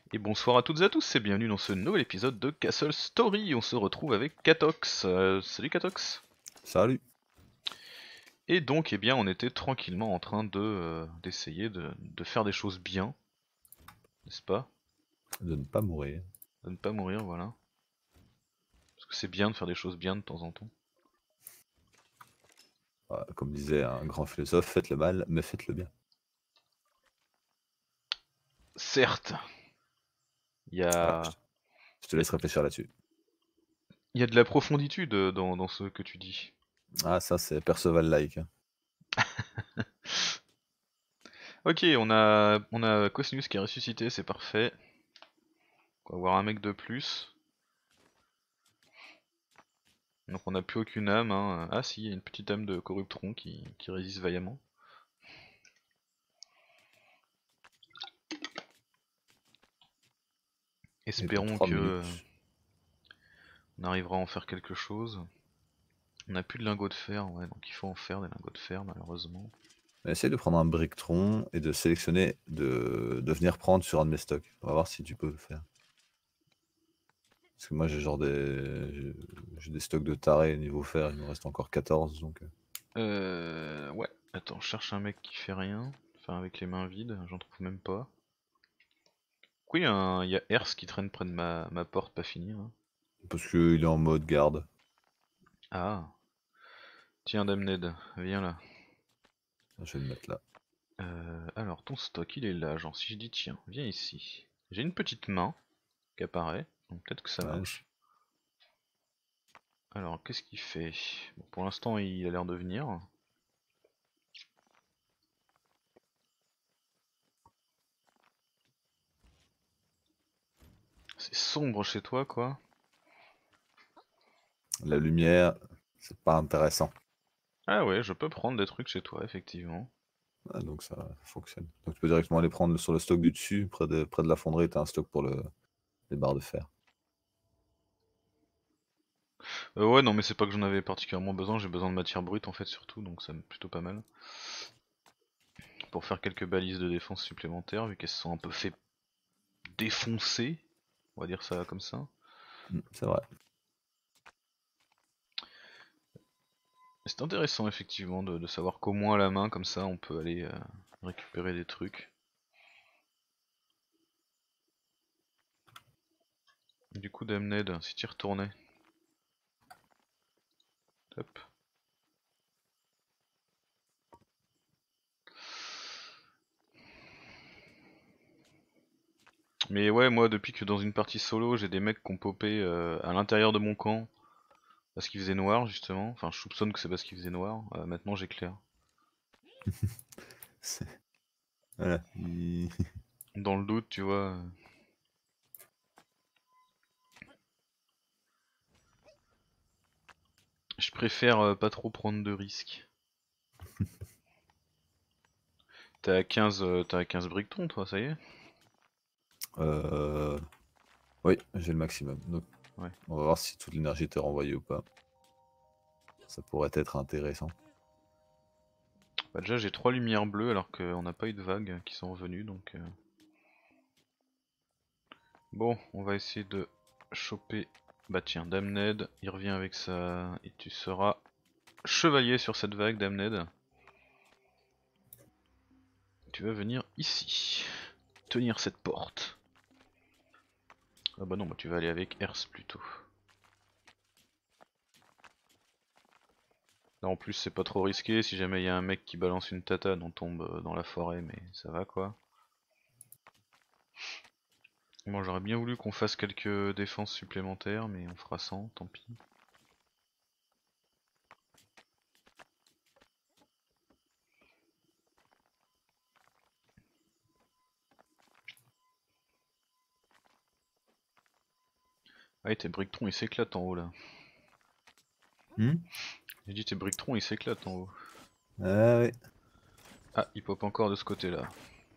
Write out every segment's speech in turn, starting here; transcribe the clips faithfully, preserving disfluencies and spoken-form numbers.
Et bonsoir à toutes et à tous et bienvenue dans ce nouvel épisode de Castle Story. On se retrouve avec Katox. Euh, salut Katox. Salut. Et donc, eh bien, on était tranquillement en train de euh, d'essayer de, de faire des choses bien, n'est-ce pas? De ne pas mourir. De ne pas mourir, voilà. Parce que c'est bien de faire des choses bien de temps en temps. Voilà, comme disait un grand philosophe, faites le mal, mais faites-le bien. Certes, il y Voilà, je a, je te laisse réfléchir là-dessus. il y a de la profonditude dans, dans ce que tu dis. Ah, ça, c'est Perceval-like. Ok, on a, on a Cosnus qui est ressuscité, c'est parfait. On va avoir un mec de plus. Donc on n'a plus aucune âme, hein. Ah si, il y a une petite âme de Corruptron qui, qui résiste vaillamment. Et dans Espérons trois que euh, minutes. on arrivera à en faire quelque chose. On n'a plus de lingots de fer, ouais, donc il faut en faire des lingots de fer malheureusement. Essaye de prendre un Brictron et de sélectionner, de... de venir prendre sur un de mes stocks. On va voir si tu peux le faire. Parce que moi, j'ai genre des... j'ai- J'ai des stocks de tarés niveau fer, il me reste encore quatorze, donc... euh, Euh... Ouais, attends, je cherche un mec qui fait rien. Enfin, avec les mains vides, j'en trouve même pas. Oui, il y a, un... il y a Ers qui traîne près de ma, ma porte, pas fini, là. Parce qu'il est en mode garde. Ah, tiens, Damned, viens là. Je vais le mettre là. Euh, alors, ton stock, il est là, genre si je dis tiens, viens ici. J'ai une petite main qui apparaît, donc peut-être que ça Ouais, je- marche. Alors, qu'est-ce qu'il fait? Bon, pour l'instant, il a l'air de venir. C'est sombre chez toi, quoi. La lumière, c'est pas intéressant. Ah ouais, je peux prendre des trucs chez toi, effectivement. Ah, donc ça fonctionne. Donc tu peux directement aller prendre sur le stock du dessus, près de, près de la fonderie, tu as un stock pour le, les barres de fer. Euh, ouais, non, mais c'est pas que j'en avais particulièrement besoin, j'ai besoin de matière brute en fait, surtout, donc ça me plutôt pas mal. Pour faire quelques balises de défense supplémentaires, vu qu'elles se sont un peu fait défoncer, on va dire ça comme ça. Mm, c'est vrai. C'est intéressant, effectivement, de, de savoir qu'au moins à la main, comme ça, on peut aller euh, récupérer des trucs. Du coup, Damned, si tu y retournais. Hop. Mais ouais, moi, depuis que dans une partie solo, j'ai des mecs qui ont popé euh, à l'intérieur de mon camp, parce qu'il faisait noir, justement. Enfin, je soupçonne que c'est parce qu'il faisait noir. Euh, maintenant, j'éclaire. C'est- Voilà. Il- Dans le doute, tu vois. euh, Je préfère euh, pas trop prendre de risques. T'es à quinze, euh, t'es à quinze briquetons, toi, ça y est? Euh, Oui, j'ai le maximum. Donc, Ouais. on va voir si toute l'énergie était renvoyée ou pas. Ça pourrait être intéressant. Bah déjà, j'ai trois lumières bleues alors qu'on n'a pas eu de vagues qui sont revenues, donc... euh, Bon, on va essayer de choper... Bah tiens, Damned, il revient avec ça... Et tu seras chevalier sur cette vague, Damned. Tu vas venir ici. Tenir cette porte. Ah bah non, bah tu vas aller avec Ers plutôt. Là en plus c'est pas trop risqué, si jamais il y a un mec qui balance une tatane on tombe euh, dans la forêt, mais ça va quoi. Bon, j'aurais bien voulu qu'on fasse quelques défenses supplémentaires, mais on fera sans, tant pis. Ah et tes brictrons ils s'éclatent en haut là. Hmm. J'ai dit tes brictrons ils s'éclatent en haut. Ah oui. Ah, il pop encore de ce côté là.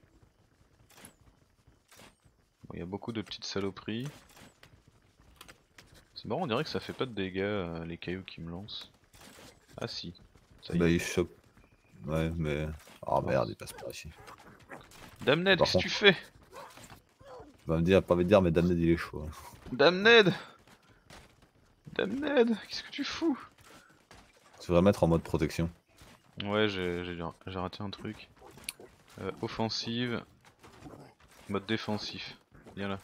Bon, il y a beaucoup de petites saloperies. C'est marrant, on dirait que ça fait pas de dégâts euh, les cailloux qui me lancent. Ah si, ça y Bah, est. il chope. Ouais, mais. Oh Oh. merde, il passe par ici. Et Damned, par qu'est-ce que tu contre, fais? vas me dire, pas me dire, mais Damned il est chaud. Hein. Damned Damned, qu'est-ce que tu fous? Tu devrais mettre en mode protection. Ouais, j'ai j'ai raté un truc. Euh, offensive, mode défensif. Viens là.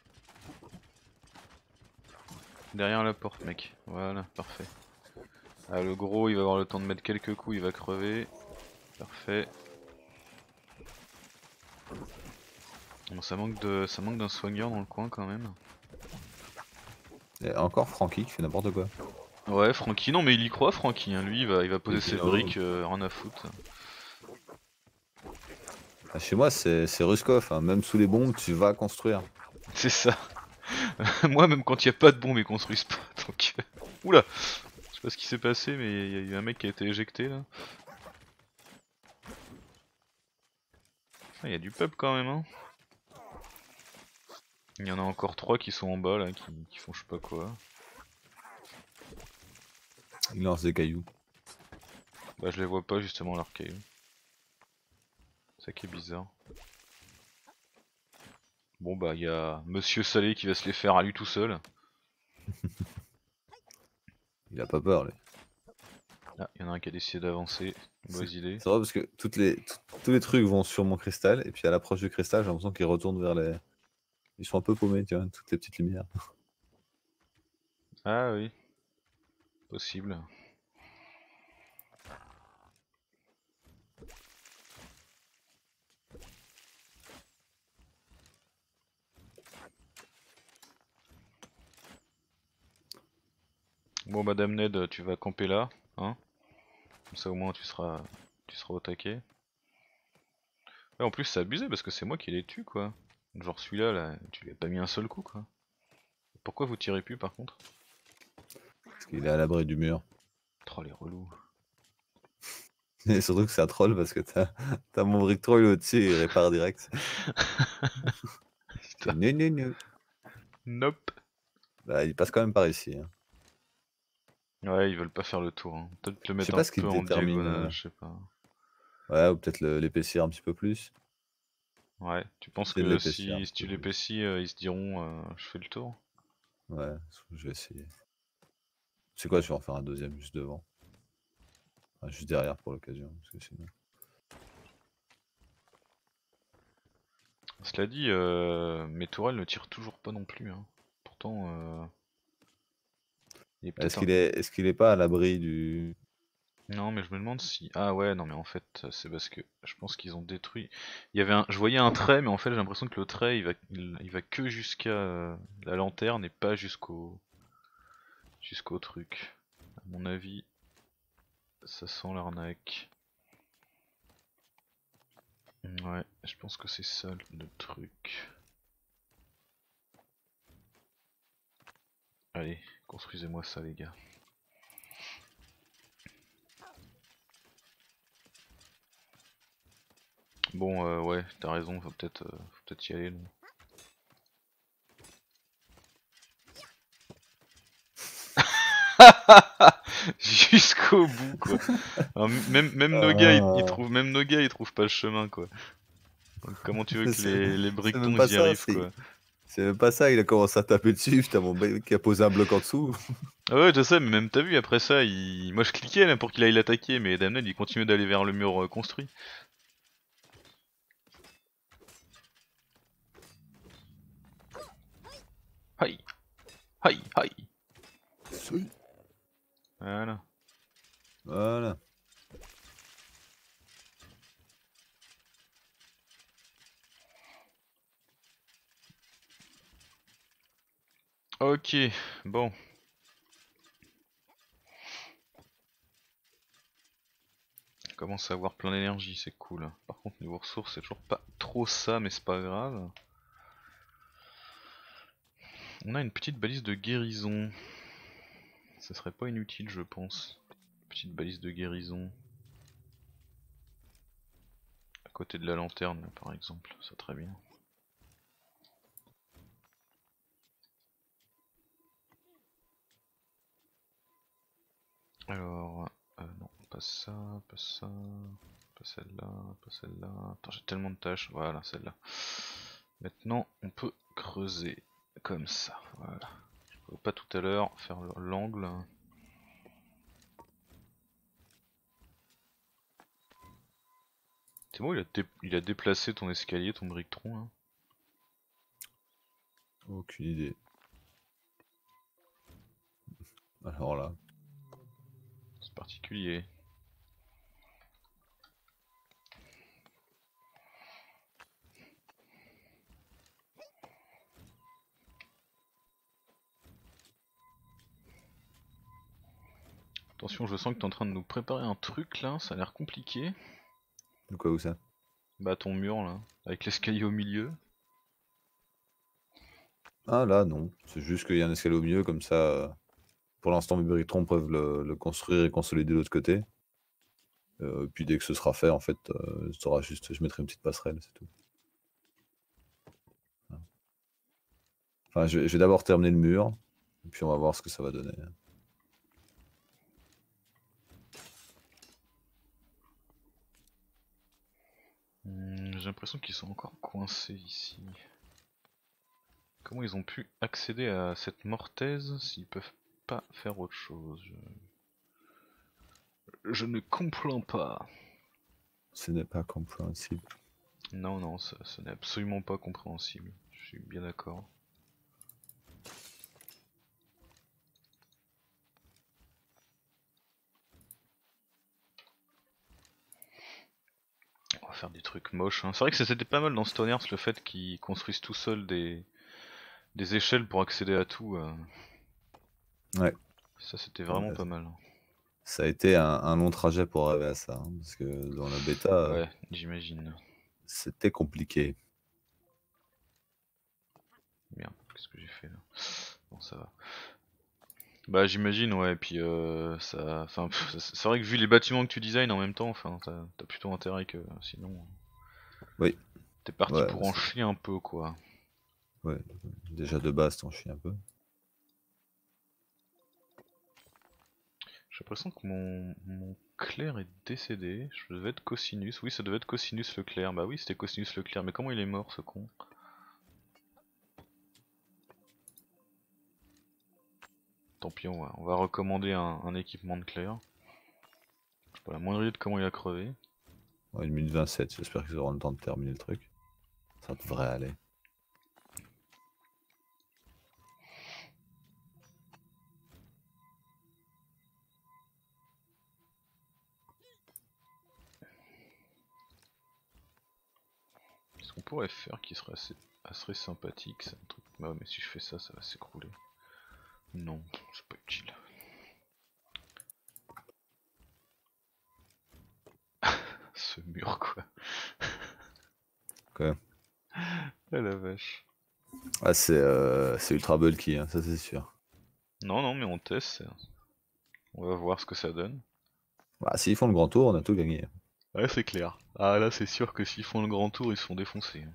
Derrière la porte, mec. Voilà, parfait. Ah, le gros, il va avoir le temps de mettre quelques coups, il va crever. Parfait. Bon, ça manque de, ça manque d'un soigneur dans le coin quand même. Et encore Francky qui fait n'importe quoi. Ouais, Francky, non mais il y croit, Francky. Hein. Lui, il va, il va poser ses Pino. briques, euh, rien à foutre. Ah, chez moi, c'est Ruskov. Hein. Même sous les bombes, tu vas construire. C'est ça. Moi, même quand il n'y a pas de bombe, ils construisent pas. Donc, euh, oula. Je sais pas ce qui s'est passé, mais il y a eu un mec qui a été éjecté là. Il y a du peuple quand même, hein. Il y en a encore trois qui sont en bas là, qui, qui font je sais pas quoi. Il lance des cailloux. Bah je les vois pas justement leurs cailloux. C'est ça qui est bizarre. Bon bah il y a Monsieur Salé qui va se les faire à lui tout seul. Il a pas peur, lui. Ah, il y en a un qui a décidé d'avancer. Mauvaise idée. C'est vrai parce que toutes les, tous les trucs vont sur mon cristal, et puis à l'approche du cristal, j'ai l'impression qu'ils retournent vers les... Ils sont un peu paumés, tu vois, toutes les petites lumières. Ah oui. Possible. Bon Madame Ned, tu vas camper là, hein. Comme ça au moins tu seras tu seras au taquet. Ouais, en plus c'est abusé parce que c'est moi qui les tue quoi. Genre celui-là là, tu lui as pas mis un seul coup quoi. Pourquoi vous tirez plus par contre? Parce qu'il est à l'abri du mur. Oh les relous. Et surtout que c'est un troll parce que t'as as mon brick troll au-dessus et il répare direct. Non, non, non. Nope. Bah, il passe quand même par ici. Hein. Ouais, ils veulent pas faire le tour. Hein. Peut-être le Je sais mettre un pas ce qui peu en détermine. diagonale, Euh... je sais pas. Ouais, ou peut-être l'épaissir un petit peu plus. Ouais, tu penses C'est de que l'épaissir un si, petit si tu peu plus. l'épaissis, euh, ils se diront euh, je fais le tour? Ouais, je vais essayer. C'est quoi, je vais en faire un deuxième juste devant. Enfin, juste derrière pour l'occasion. Parce que sinon... Cela dit, euh, mes tourelles ne tirent toujours pas non plus. Hein. Pourtant, euh, il est Est-ce peut-être un... qu'il est, est-ce qu'il est pas à l'abri du... Non, mais je me demande si... Ah ouais, non mais en fait, c'est parce que je pense qu'ils ont détruit... Il y avait un... Je voyais un trait, mais en fait j'ai l'impression que le trait, il va, il, il va que jusqu'à euh, la lanterne et pas jusqu'au... jusqu'au truc. À mon avis, ça sent l'arnaque. Ouais, je pense que c'est ça le truc. Allez, construisez-moi ça les gars. Bon, euh, ouais, t'as raison, faut peut-être euh, faut peut-être y aller. Là. Jusqu'au bout quoi. Alors, même même Noga il, il Ah. trouve même Noga il trouve pas le chemin quoi. Donc comment tu veux que C'est les, les c'est même Bricketons pas ils y ça, arrivent c'est quoi. c'est même pas ça, il a commencé à taper dessus, t'as mon mec qui a posé un bloc en dessous. Ah ouais je sais, mais même t'as vu après ça, il... moi je cliquais là pour qu'il aille l'attaquer, mais Damned il continue d'aller vers le mur euh, construit. Aïe aïe aïe. Voilà. Voilà. Ok, bon. On commence à avoir plein d'énergie, c'est cool. Par contre niveau ressources c'est toujours pas trop ça, mais c'est pas grave. On a une petite balise de guérison. Ça serait pas inutile je pense. Petite balise de guérison. À côté de la lanterne là, par exemple, ça très bien. Alors, euh, non, pas ça, pas ça, pas celle-là, pas celle-là. Attends, j'ai tellement de tâches. Voilà, celle-là. Maintenant, on peut creuser comme ça, voilà. Faut pas tout à l'heure faire l'angle. C'est bon, il a, dé il a déplacé ton escalier, ton brictron hein. Aucune idée. Alors là. C'est particulier. Attention, je sens que t'es en train de nous préparer un truc là, ça a l'air compliqué. De quoi, où ça? Bah ton mur là, avec l'escalier au milieu. Ah là non, c'est juste qu'il y a un escalier au milieu comme ça. euh, Pour l'instant mes brictrons peuvent le, le construire et consolider de l'autre côté. Euh, puis dès que ce sera fait en fait, euh, sera juste, je mettrai une petite passerelle, c'est tout. Enfin je, vais- je vais d'abord terminer le mur, et puis on va voir ce que ça va donner. Hmm, j'ai l'impression qu'ils sont encore coincés ici. Comment ils ont pu accéder à cette mortaise s'ils peuvent pas faire autre chose? Je, Je ne comprends pas. Ce n'est pas compréhensible. Non, non, ça, ça n'est absolument pas compréhensible. Je suis bien d'accord. On va faire des trucs moches. Hein. C'est vrai que c'était pas mal dans Stoners le fait qu'ils construisent tout seuls des, des échelles pour accéder à tout. Euh. Ouais. Ça c'était vraiment Ouais. pas mal. Ça a été un, un long trajet pour arriver à ça, hein, parce que dans la bêta, euh, Ouais, j'imagine. c'était compliqué. Merde, qu'est-ce que j'ai fait là? Bon, ça va. Bah j'imagine, ouais, et puis euh, ça... Enfin, pff, c'est vrai que vu les bâtiments que tu designs en même temps, enfin, t'as t'as plutôt intérêt que sinon... Oui. T'es parti Ouais, pour en c'est- chier un peu, quoi. ouais. Déjà de base, t'en chies un peu. J'ai l'impression que mon... mon Clair est décédé. Je devais être Cosinus. Oui, ça devait être Cosinus le Clair. Bah oui, c'était Cosinus le Clair. Mais comment il est mort, ce con? Tant pis, on va, on va recommander un, un équipement de Clair. J'ai pas la moindre idée de comment il a crevé. Ouais, une minute vingt-sept, j'espère qu'ils auront le temps de terminer le truc. Ça devrait aller. Qu'est-ce qu'on pourrait faire qui serait assez, assez sympathique? C'est un truc. Bah ouais, mais si je fais ça, ça va s'écrouler. Non, c'est pas utile. Ce mur, quoi. Ok. Ah la vache. Ah, c'est euh, c'est ultra bulky, hein, ça c'est sûr. Non, non, mais on teste. On va voir ce que ça donne. Bah, s'ils font le grand tour, on a tout gagné. Ouais, c'est clair. Ah là, c'est sûr que s'ils font le grand tour, ils se font défoncer.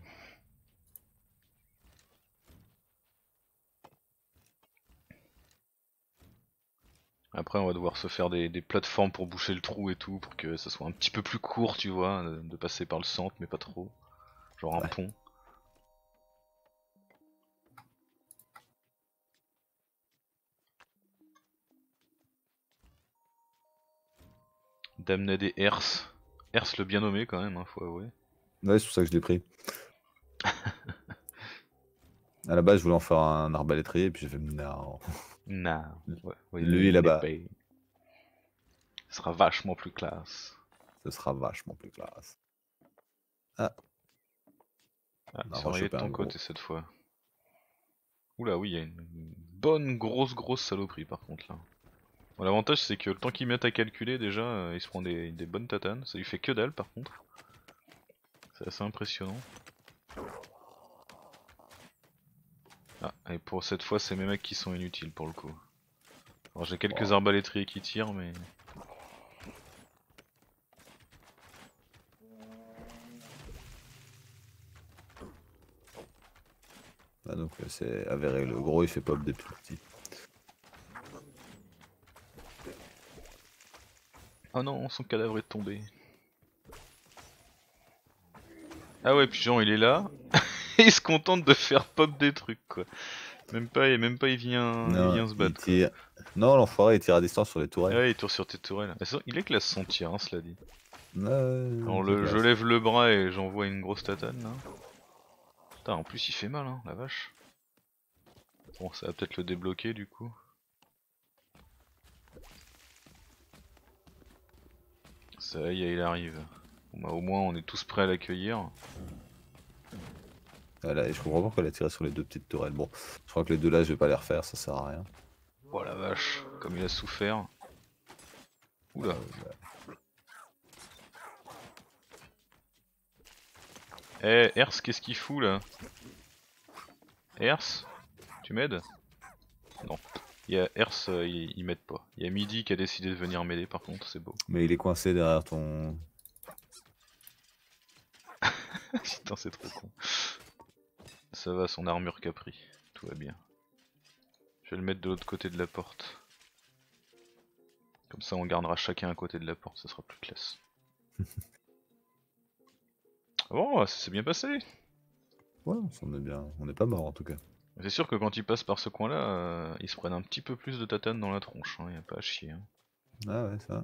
Après, on va devoir se faire des, des plateformes pour boucher le trou et tout, pour que ça soit un petit peu plus court, tu vois, de, de passer par le centre, mais pas trop. Genre un Ouais. pont. D'amener des Hers. Hers le bien nommé quand même, hein, faut avouer. Ouais, c'est pour ça que je l'ai pris. À la base, je voulais en faire un arbalétrier, puis j'ai fait non. Non. Ouais, ouais, Lui là-bas, l'épée. Ce sera vachement plus classe. ce sera vachement plus classe. Ah, Ah, on ils a sont arrivés de rechopé un ton gros. côté cette fois. Oula, oui, il y a une bonne grosse grosse saloperie par contre là. Bon, l'avantage c'est que le temps qu'ils mettent à calculer déjà, euh, ils se prend des, des bonnes tatanes. Ça lui fait que dalle par contre. C'est assez impressionnant. Ah, et pour cette fois, c'est mes mecs qui sont inutiles pour le coup. Alors j'ai quelques Wow. arbalétriers qui tirent, mais... Ah, donc euh, c'est avéré, le gros il fait pop des plus petits. Oh non, son cadavre est tombé. Ah ouais, puis genre il est là, il se contente de faire pop des trucs quoi. Même pas, et même pas il vient, il Non, vient se il battre quoi. tire. Non, l'enfoiré, il tire à distance sur les Ah tourelles. ouais, il tourne sur tes tourelles. Ah, il est classe son tir, hein, cela dit. Ouais, Alors c'est le, je classe. lève le bras et j'envoie une grosse tatane là. Putain, en plus il fait mal, hein, la vache. Bon, ça va peut-être le débloquer du coup. Ça y est, il arrive. Bon, bah, au moins on est tous prêts à l'accueillir. Voilà, et je comprends pas pourquoi elle a tiré sur les deux petites tourelles. Bon, je crois que les deux là, je vais pas les refaire, ça sert à rien. Oh la vache, comme il a souffert. Oula. Eh, Ers, qu'est-ce qu'il fout là? Ers, tu m'aides? Non. Il y a Ers, euh, il, il m'aide pas. Il y a Midi qui a décidé de venir m'aider par contre, c'est beau. Mais il est coincé derrière ton... Putain, c'est trop con. Ça va, son armure qu'a pris. Tout va bien. Je vais le mettre de l'autre côté de la porte. Comme ça on gardera chacun à côté de la porte, ça sera plus classe. Bon, ça s'est bien passé. Ouais, on est bien. On n'est pas mort en tout cas. C'est sûr que quand ils passent par ce coin là, euh, ils se prennent un petit peu plus de tatane dans la tronche, hein, y a pas à chier. Hein. Ah ouais, ça.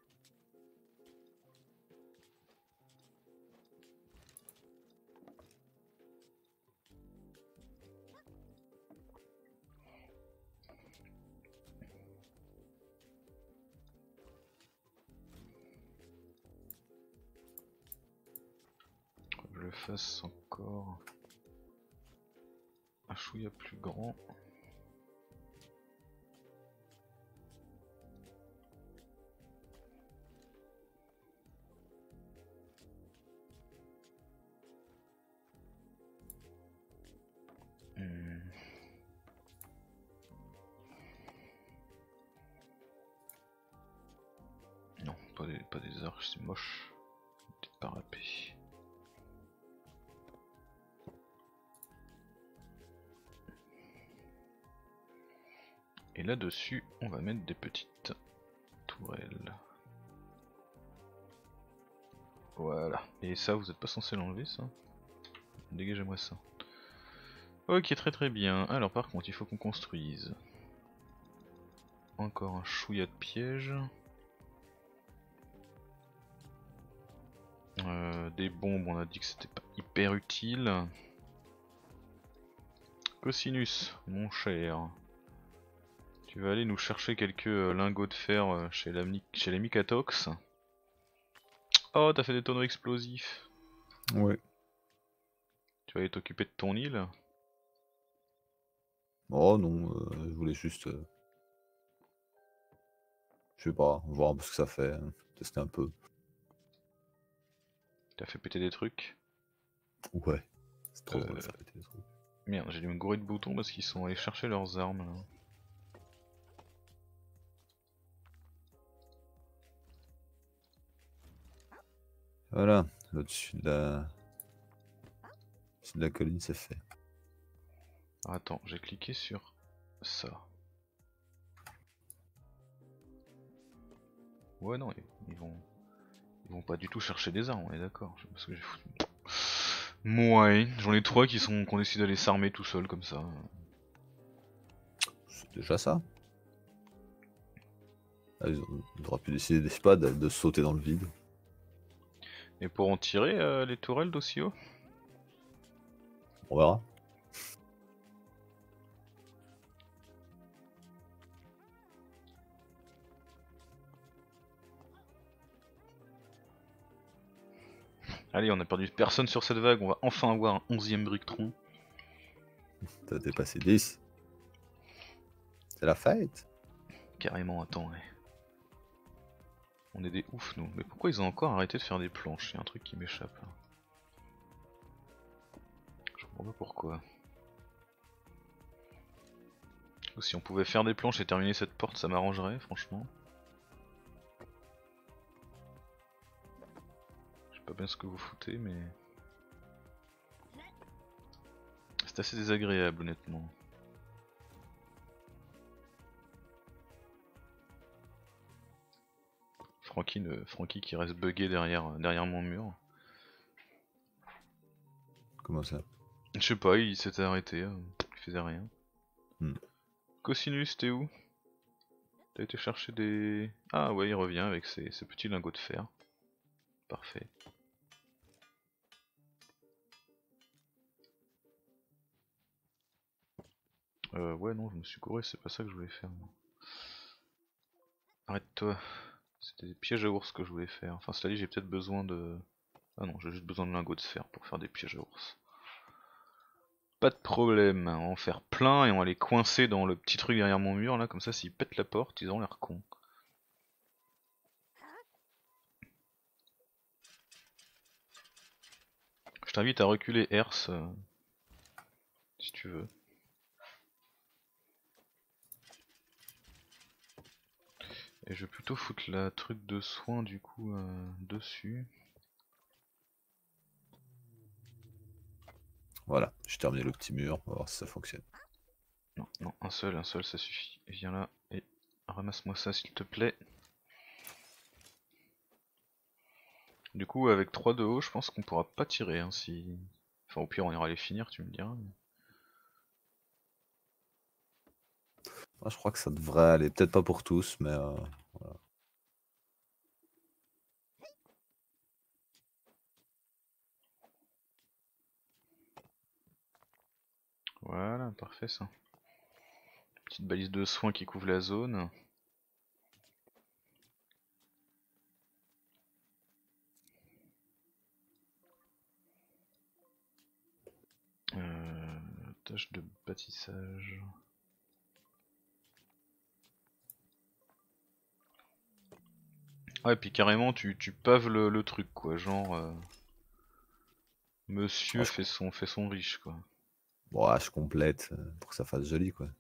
Faut que je le fasse encore un chouïa plus grand. Hmm. Non, pas des, pas des arches, c'est moche. Des parapets. Et là-dessus, on va mettre des petites tourelles. Voilà. Et ça, vous êtes pas censé l'enlever, ça? Dégagez-moi ça. Ok, très très bien. Alors par contre, il faut qu'on construise. Encore un chouïa de piège. Euh, des bombes, on a dit que c'était pas hyper utile. Cosinus, mon cher. Tu vas aller nous chercher quelques euh, lingots de fer euh, chez, la, chez les Mikatox. Oh, t'as fait des tonneaux explosifs. Ouais. Tu vas aller t'occuper de ton île. Oh non, euh, je voulais juste... Euh... Je sais pas, voir ce que ça fait, hein, tester un peu. T'as fait péter des trucs. Ouais, c'est trop euh... drôle de faire péter des trucs. Merde, j'ai dû me gourer de boutons parce qu'ils sont allés chercher leurs armes là. Voilà, au-dessus de la... de la colline, c'est fait. Ah, attends, j'ai cliqué sur ça. Ouais, non, ils vont... Ils vont pas du tout chercher des armes, on est d'accord. Parce que j'ai foutu... Ouais, j'en ai trois qui sont qui ont décidé d'aller s'armer tout seul comme ça. C'est déjà ça. Ah, ils, ont... ils auraient pu décider, je sais pas, de, de sauter dans le vide. Et pour en tirer euh, les tourelles d'aussi haut? On verra. Allez, on a perdu personne sur cette vague, on va enfin avoir un onzième Bricktron. T'as dépassé dix. C'est la fête. Carrément, attends, ouais. On est des oufs nous. Mais pourquoi ils ont encore arrêté de faire des planches? Il y a un truc qui m'échappe là. Je comprends pas pourquoi. Si on pouvait faire des planches et terminer cette porte, ça m'arrangerait, franchement. Je sais pas bien ce que vous foutez, mais... C'est assez désagréable, honnêtement. Francky, ne... Francky qui reste bugué derrière, derrière mon mur. Comment ça? Je sais pas, il s'était arrêté, euh, il faisait rien. Hmm. Cosinus, t'es où? T'as été chercher des... Ah ouais, il revient avec ses, ses petits lingots de fer. Parfait. Euh, ouais, non, je me suis couru, c'est pas ça que je voulais faire. moi. Arrête-toi. C'était des pièges à ours que je voulais faire. Enfin, cela dit, j'ai peut-être besoin de... Ah non, j'ai juste besoin de lingots de fer pour faire des pièges à ours. Pas de problème, on va en faire plein et on va les coincer dans le petit truc derrière mon mur là, comme ça s'ils pètent la porte, ils ont l'air cons. Je t'invite à reculer Herse, euh, si tu veux. Et je vais plutôt foutre la truc de soin du coup euh, dessus. Voilà, j'ai terminé le petit mur, on va voir si ça fonctionne. Non, non, un seul, un seul ça suffit. Viens là et ramasse-moi ça s'il te plaît. Du coup avec trois de haut je pense qu'on pourra pas tirer hein, si... Enfin au pire on ira les finir tu me diras. Ah, je crois que ça devrait aller, peut-être pas pour tous, mais euh, voilà. Voilà, parfait ça. Petite balise de soin qui couvre la zone. Euh, tâche de bâtissage. Ah et puis carrément tu, tu paves le, le truc quoi, genre euh, Ah, monsieur je, fait son fait son riche quoi. bon, ah, je complète euh, pour que ça fasse joli quoi.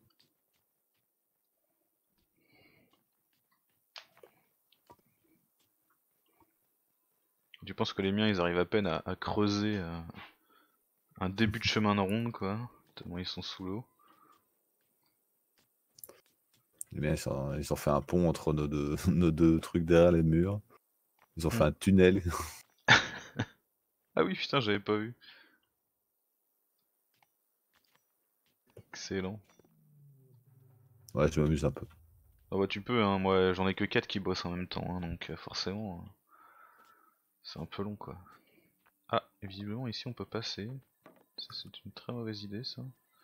Tu penses que les miens ils arrivent à peine à, à creuser euh, un début de chemin de ronde quoi, tellement ils sont sous l'eau. Les miens, ils, ont, ils ont fait un pont entre nos deux, nos deux trucs derrière les murs. Ils ont Hmm. fait un tunnel. Ah oui putain j'avais pas vu. Excellent. Ouais, je m'amuse un peu. Ah bah tu peux hein, moi j'en ai que quatre qui bossent en même temps hein, donc euh, forcément euh, c'est un peu long quoi. Ah et visiblement ici on peut passer. Ça c'est une très mauvaise idée ça.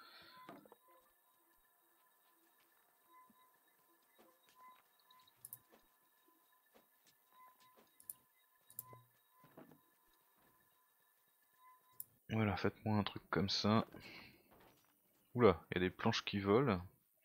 Voilà, faites-moi un truc comme ça. Oula, il y a des planches qui volent.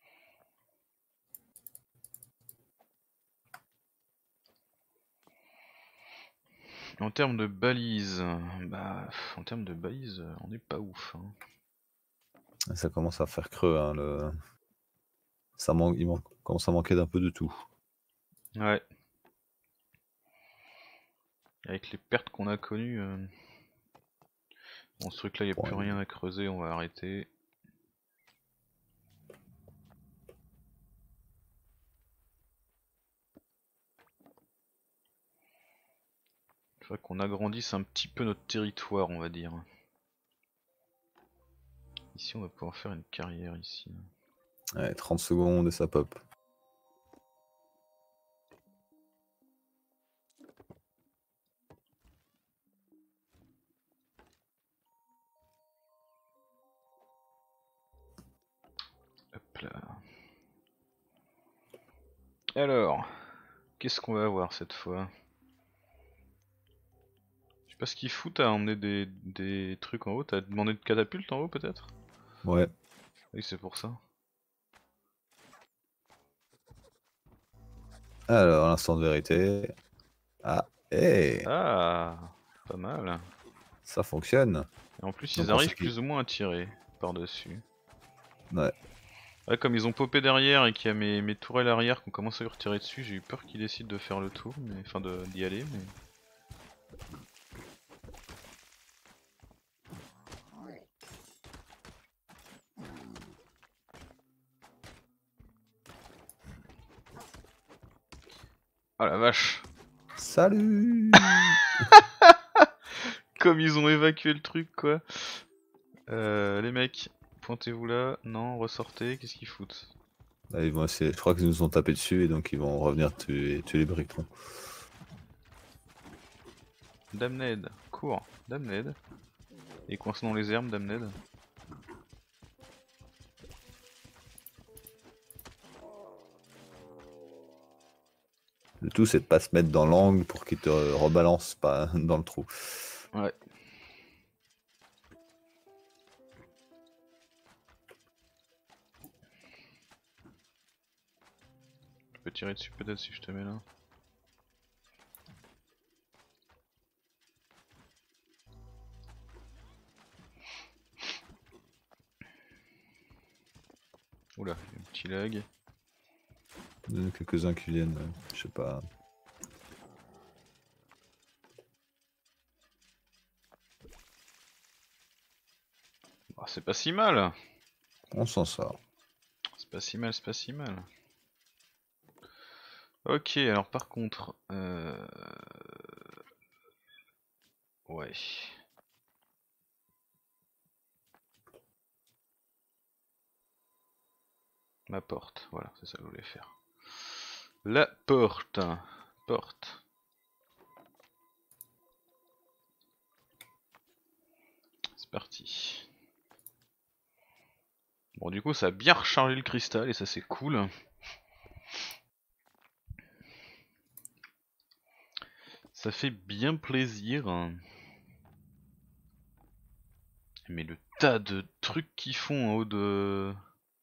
En termes de balises, bah, en termes de balises, on n'est pas ouf. Hein. Ça commence à faire creux. Hein, le... ça manque, il manque, commence à manquer d'un peu de tout. Ouais. Avec les pertes qu'on a connues, euh... bon, ce truc-là, il n'y a Bon, plus rien à creuser, on va arrêter. Il faudrait qu'on agrandisse un petit peu notre territoire, on va dire. Ici, on va pouvoir faire une carrière ici. ouais, trente secondes et ça pop. Hop là. Alors, qu'est-ce qu'on va avoir cette fois? Je sais pas ce qu'il fout, t'as emmené des, des trucs en haut, t'as demandé de catapulte en haut peut-être? Ouais. Oui, c'est pour ça. Alors, l'instant de vérité. Ah, hé, Ah, pas mal. ça fonctionne. Et en plus, ils Donc on sait arrivent qui. plus ou moins à tirer par-dessus. Ouais. Ouais, comme ils ont popé derrière et qu'il y a mes, mes tourelles arrière qu'on commence à lui retirer dessus, j'ai eu peur qu'ils décident de faire le tour, mais enfin de- d'y aller. Mais... Oh la vache! Salut. Comme ils ont évacué le truc quoi! Euh, les mecs, pointez-vous là. Non, ressortez. Qu'est-ce qu'ils foutent? Là, ils vont essayer... Je crois qu'ils nous ont tapé dessus et donc ils vont revenir tuer, tuer les brictrons. Damned, cours. Damned. Et coincé dans les herbes, Damned. Le tout, c'est de pas se mettre dans l'angle pour qu'il te rebalance pas dans le trou. Ouais. Tu peux tirer dessus peut-être si je te mets là. Oula, il y a un petit lag. Il y en a quelques-uns qui viennent, euh, je sais pas. Oh, c'est pas si mal. On s'en sort. C'est pas si mal, c'est pas si mal. Ok, alors par contre... Euh... Ouais. Ma porte, voilà, c'est ça que je voulais faire. La porte. Porte. C'est parti. Bon, du coup, ça a bien rechargé le cristal et ça c'est cool. Ça fait bien plaisir. Mais le tas de trucs qu'ils font en haut de...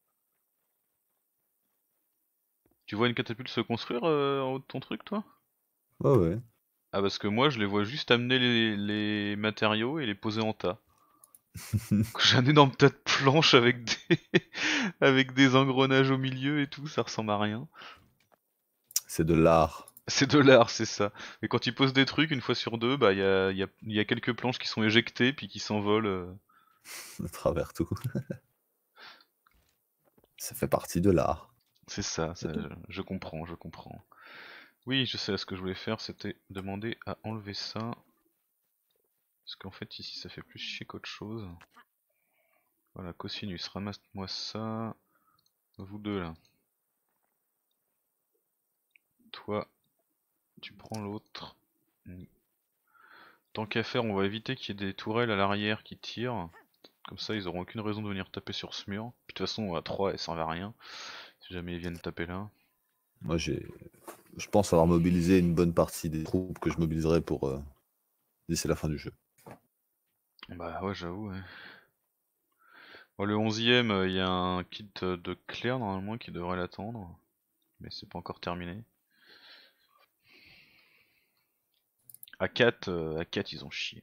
Tu vois une catapulte se construire euh, en haut de ton truc, toi? Ouais, ouais. Ah, parce que moi, je les vois juste amener les, les matériaux et les poser en tas. J'ai un énorme tas de planches avec des... avec des engrenages au milieu et tout, ça ressemble à rien. C'est de l'art. C'est de l'art, c'est ça. Et quand ils posent des trucs, une fois sur deux, bah il y a, y, a, y a quelques planches qui sont éjectées puis qui s'envolent. Euh... À travers tout. Ça fait partie de l'art. C'est ça, ça je, je comprends, je comprends. Oui, je sais, ce que je voulais faire, c'était demander à enlever ça. Parce qu'en fait, ici, ça fait plus chier qu'autre chose. Voilà, cosinus, ramasse-moi ça. Vous deux, là. Toi, tu prends l'autre. Tant qu'à faire, on va éviter qu'il y ait des tourelles à l'arrière qui tirent. Comme ça, ils auront aucune raison de venir taper sur ce mur. Puis de toute façon, à trois, elles servent à rien. Si jamais ils viennent taper là. Moi, j'ai, je pense avoir mobilisé une bonne partie des troupes que je mobiliserai pour euh, d'ici la fin du jeu. Bah ouais, j'avoue. Ouais. Bon, le onzième, il y a un kit de Claire normalement qui devrait l'attendre. Mais c'est pas encore terminé. A quatre, euh, A quatre, ils ont chié.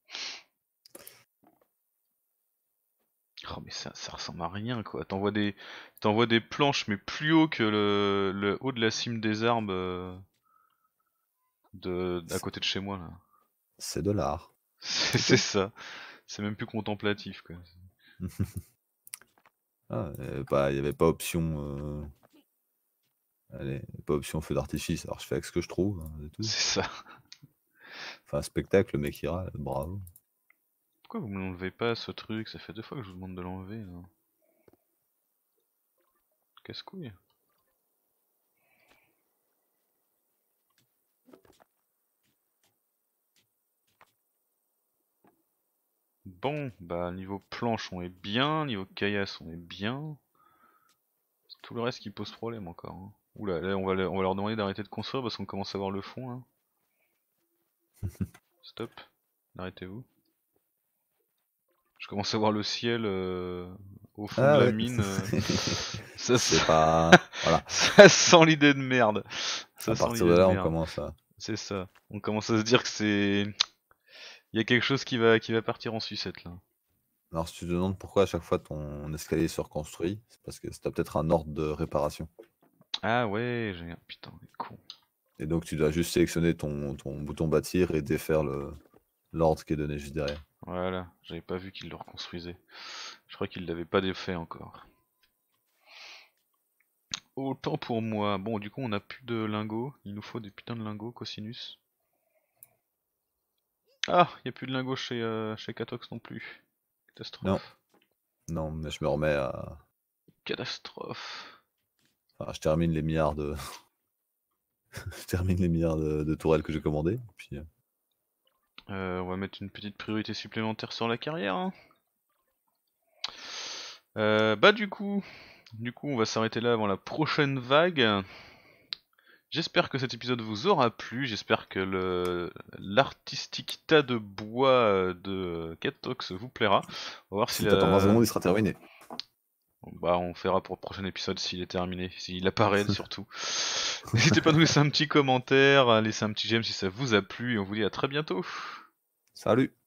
Oh mais ça, ça ressemble à rien quoi. T'envoies des, t'envoies des planches mais plus haut que le, le haut de la cime des arbres euh, de, à côté de chez moi là. C'est de l'art. C'est ça. C'est même plus contemplatif quoi. Ah, il bah, n'y avait pas option. Euh... Allez, pas option feu d'artifice. Alors je fais avec ce que je trouve. Hein, c'est tout. C'est ça. Enfin, un spectacle, le mec ira, bravo. Pourquoi vous me l'enlevez pas ce truc? Ça fait deux fois que je vous demande de l'enlever là. Casse-couille. Bon, bah niveau planche on est bien, niveau caillasse on est bien. C'est tout le reste qui pose problème encore. Hein. Oula, là on va, on va leur demander d'arrêter de construire parce qu'on commence à voir le fond là. Stop, arrêtez-vous. Je commence à voir le ciel euh, au fond Ah de la ouais. mine. Euh, ça, C'est pas. Voilà. ça sent l'idée de merde. Ça À sent partir l'idée de de là, on merde. commence à. C'est ça. On commence à se dire que c'est... Il y a quelque chose qui va, qui va partir en sucette là. Alors, si tu te demandes pourquoi à chaque fois ton escalier se reconstruit, c'est parce que t'as peut-être un ordre de réparation. Ah ouais, j'ai... Putain, on est con. Et donc, tu dois juste sélectionner ton, ton bouton bâtir et défaire le l'ordre qui est donné juste derrière. Voilà, j'avais pas vu qu'il le reconstruisait. Je crois qu'il l'avait pas défait encore. Autant pour moi. Bon, du coup, on a plus de lingots. Il nous faut des putains de lingots, cosinus. Ah, il y a plus de lingots chez, euh, chez Catox non plus. Catastrophe. Non, mais je me remets à... Catastrophe. Enfin, je termine les milliards de... je termine les milliards de, de tourelles que j'ai commandées. Puis... Euh, on va mettre une petite priorité supplémentaire sur la carrière. Hein. Euh, bah du coup, du coup, on va s'arrêter là avant la prochaine vague. J'espère que cet épisode vous aura plu, j'espère que le l'artistique tas de bois de Catox vous plaira. On va voir si Si t'attends vingt la... secondes, il sera terminé. Bah on fera pour le prochain épisode s'il est terminé, s'il apparaît surtout. N'hésitez pas à nous laisser un petit commentaire, à laisser un petit j'aime si ça vous a plu et on vous dit à très bientôt. Salut!